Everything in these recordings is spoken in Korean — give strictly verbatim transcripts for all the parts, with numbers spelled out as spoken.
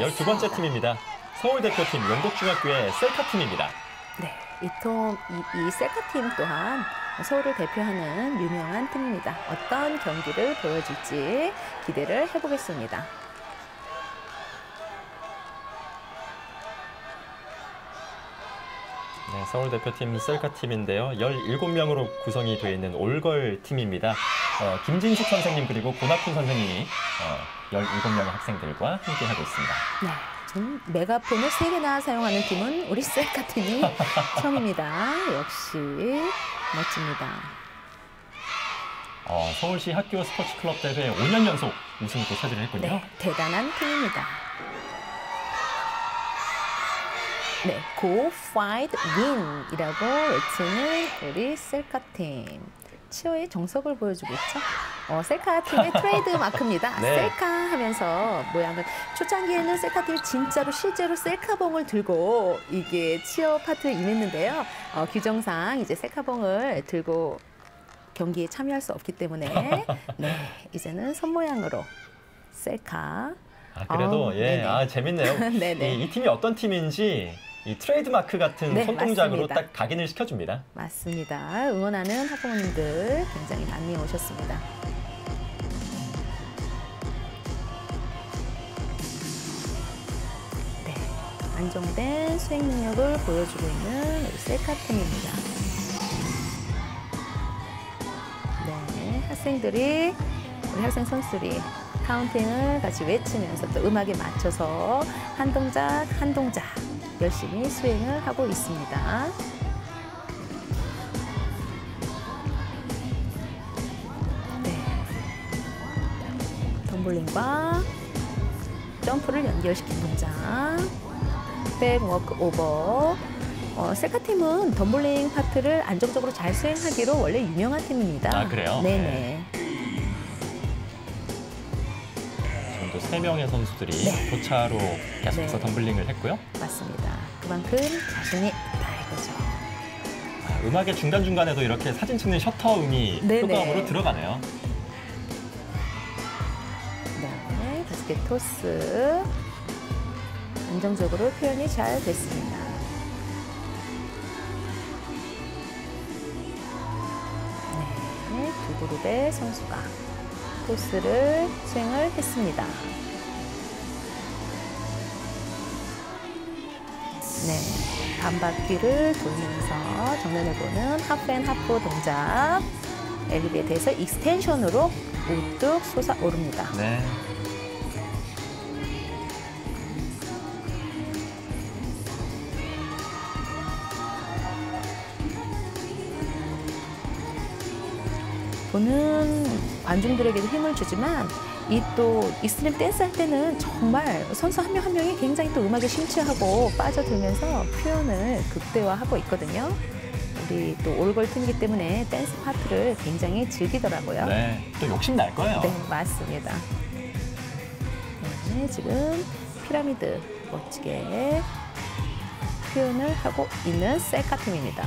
열두 번째 팀입니다. 서울 대표팀 영국중학교의 셀카팀입니다. 네, 이, 팀, 이, 이 셀카팀 또한 서울을 대표하는 유명한 팀입니다. 어떤 경기를 보여줄지 기대를 해보겠습니다. 네, 서울 대표팀 셀카팀인데요. 열일곱 명으로 구성이 되어 있는 올걸 팀입니다. 어, 김진숙 선생님 그리고 고낙훈 선생님이 어, 열일곱 명의 학생들과 함께하고 있습니다. 네, 지금 메가폰을 세 개나 사용하는 팀은 우리 셀카팀이 처음입니다. 역시 멋집니다. 어, 서울시 학교 스포츠 클럽 대회 오 년 연속 우승도 차지를 했군요. 네, 대단한 팀입니다. 네, Go Fight Win 이라고 외치는 우리 셀카팀. 치어의 정석을 보여주고 있죠. 어, 셀카팀의 트레이드 마크입니다. 네. 셀카 하면서 모양을. 초창기에는 셀카팀이 진짜로 실제로 셀카봉을 들고 이게 치어 파트에 임했는데요. 어, 규정상 이제 셀카봉을 들고 경기에 참여할 수 없기 때문에 네, 이제는 손 모양으로 셀카. 아, 그래도 어, 예, 아, 재밌네요. 네네. 이, 이 팀이 어떤 팀인지 이 트레이드 마크 같은 네, 손동작으로 맞습니다. 딱 각인을 시켜줍니다. 맞습니다. 응원하는 학부모님들 굉장히 많이 오셨습니다. 네, 안정된 수행 능력을 보여주고 있는 우리 셀카팀입니다. 네, 학생들이 우리 학생 선수들이 카운팅을 같이 외치면서 또 음악에 맞춰서 한 동작 한 동작 열심히 수행을 하고 있습니다. 네. 덤블링과 점프를 연결시킨 동작. 백 워크 오버. 어, 셀카팀은 덤블링 파트를 안정적으로 잘 수행하기로 원래 유명한 팀입니다. 아, 그래요? 네네. 네. 지금도 세 명의 선수들이 네. 교차로 계속해서 네. 덤블링을 했고요. 맞습니다. 그만큼 자신이 있다 이거죠. 아, 음악의 중간중간에도 이렇게 사진 찍는 셔터 음이 네네. 효과음으로 들어가네요. 네, 바스켓 토스. 안정적으로 표현이 잘 됐습니다. 네, 두 그룹의 선수가 토스를 수행을 했습니다. 네, 반바퀴를 돌면서 정면을 보는 하프앤 하프 동작. 엘리베이터에서 익스텐션으로 우뚝 솟아오릅니다. 네. 보는 관중들에게도 힘을 주지만 이 또 익스트림 댄스 할 때는 정말 선수 한 명 한 명이 굉장히 또 음악에 심취하고 빠져들면서 표현을 극대화하고 있거든요. 우리 또 올걸 팀이기 때문에 댄스 파트를 굉장히 즐기더라고요. 네, 또 욕심 날 거예요. 네, 맞습니다. 네, 지금 피라미드 멋지게 표현을 하고 있는 셀카팀입니다.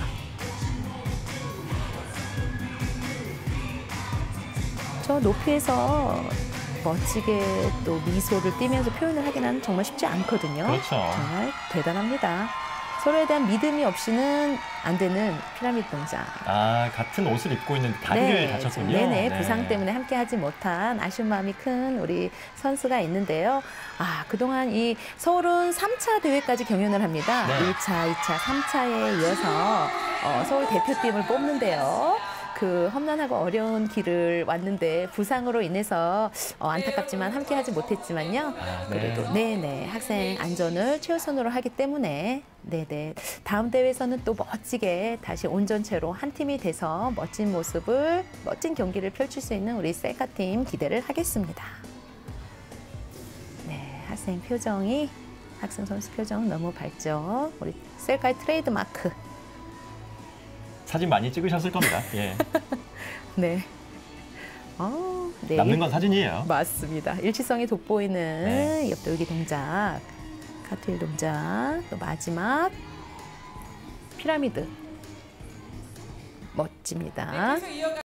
저 높이에서 멋지게 또 미소를 띠면서 표현을 하기는 정말 쉽지 않거든요. 그렇죠. 정말 대단합니다. 서로에 대한 믿음이 없이는 안 되는 피라미드 동작. 아, 같은 옷을 입고 있는데 다리를 네, 다쳤군요. 네네, 네. 부상 때문에 함께하지 못한 아쉬운 마음이 큰 우리 선수가 있는데요. 아, 그동안 이 서울은 삼 차 대회까지 경연을 합니다. 네. 일 차, 이 차, 삼 차에 이어서 어, 서울 대표팀을 뽑는데요. 그 험난하고 어려운 길을 왔는데 부상으로 인해서 어, 안타깝지만 함께하지 못했지만요. 아, 네. 그래도 네네 학생 안전을 최우선으로 하기 때문에 네네 다음 대회에서는 또 멋지게 다시 온전체로 한 팀이 돼서 멋진 모습을 멋진 경기를 펼칠 수 있는 우리 셀카팀 기대를 하겠습니다. 네, 학생 표정이 학생 선수 표정 너무 밝죠. 우리 셀카의 트레이드 마크. 사진 많이 찍으셨을 겁니다. 예. 네. 어, 네. 남는 건 사진이에요. 맞습니다. 일치성이 돋보이는 네. 옆돌기 동작, 카트윌 동작, 또 마지막 피라미드. 멋집니다.